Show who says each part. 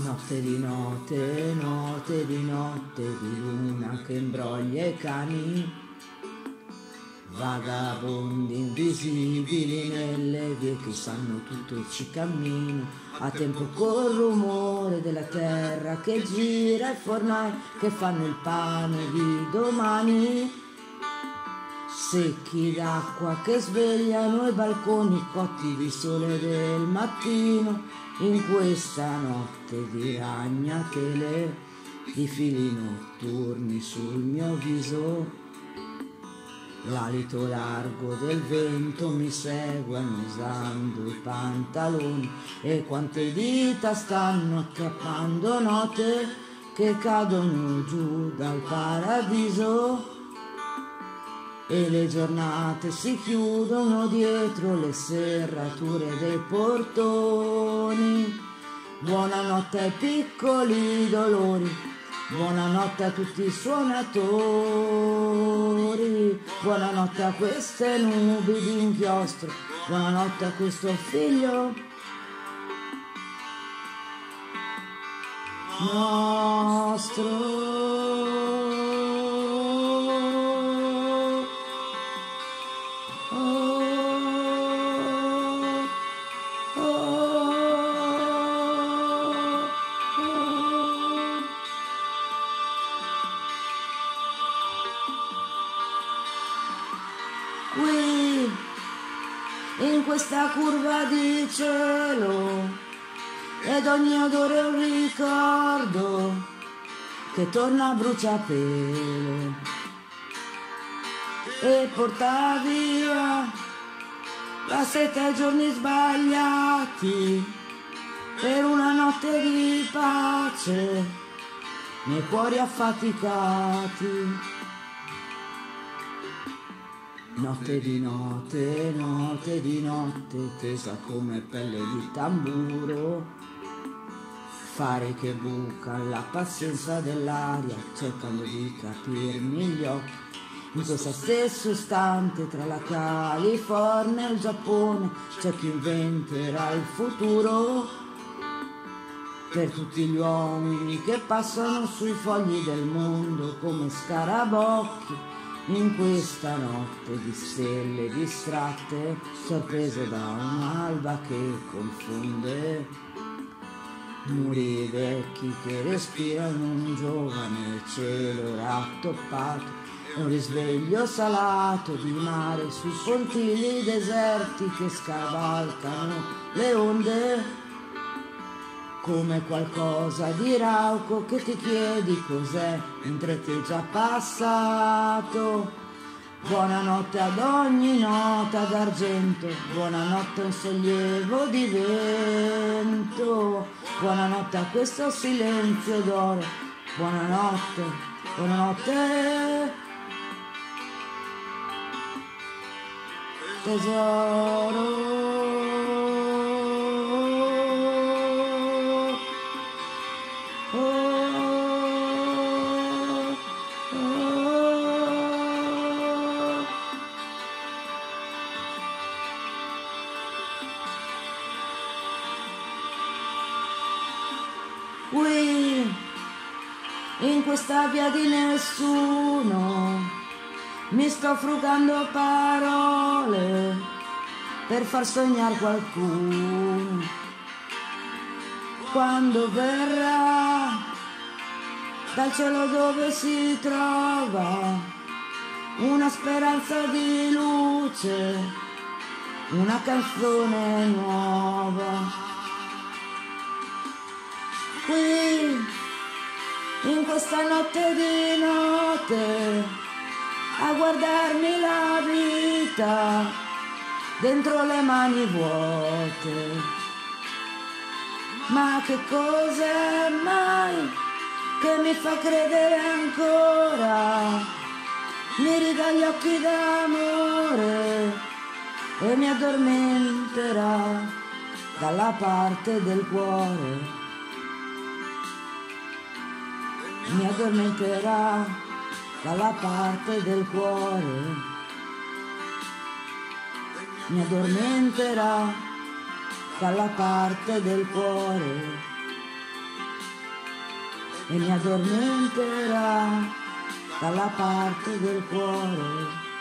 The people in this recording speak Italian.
Speaker 1: Notte di notte, notte di notte, di luna che imbroglia i cani, vagabondi invisibili nelle vie che sanno tutto e ci cammino, a tempo col rumore della terra che gira, i fornai che fanno il pane di domani, secchi d'acqua che svegliano i balconi cotti di sole del mattino, in questa notte di ragnatele, di fili notturni sul mio viso, l'alito largo del vento mi segue annusando i pantaloni, e quante dita stanno acchiappando note che cadono giù dal paradiso, e le giornate si chiudono dietro le serrature dei portoni. Buonanotte ai piccoli dolori, buonanotte a tutti i suonatori, buonanotte a queste nubi di inchiostro, buonanotte a questo figlio nostro. Qui, in questa curva di cielo, ed ogni odore è un ricordo che torna a bruciapelo e porta via la sete ai giorni sbagliati per una notte di pace nei cuori affaticati. Notte di notte, notte di notte, tesa come pelle di tamburo, fari che bucano la pazienza dell'aria, cercando di capirmi gli occhi. In questo stesso istante, tra la California e il Giappone, c'è chi inventerà il futuro per tutti gli uomini che passano sui fogli del mondo come scarabocchi. In questa notte di stelle distratte, sorprese da un'alba che confonde, muri vecchi che respirano un giovane cielo rattoppato, e un risveglio salato di mare sui pontili deserti che scavalcano le onde, come qualcosa di rauco che ti chiedi cos'è mentre ti è già passato. Buonanotte ad ogni nota d'argento, buonanotte a un sollievo di vento, buonanotte a questo silenzio d'oro, buonanotte, buonanotte tesoro. Qui, in questa via di nessuno, mi sto frugando parole per far sognare qualcuno. Quando verrà dal cielo dove si trova una speranza di luce, una canzone nuova. Qui, in questa notte di notte, a guardarmi la vita dentro le mani vuote. Ma che cos'è mai che mi fa credere ancora? Mi ridà gli occhi d'amore e mi addormenterà dalla parte del cuore. Mi addormenterà dalla parte del cuore, mi addormenterà dalla parte del cuore. e mi addormenterà dalla parte del cuore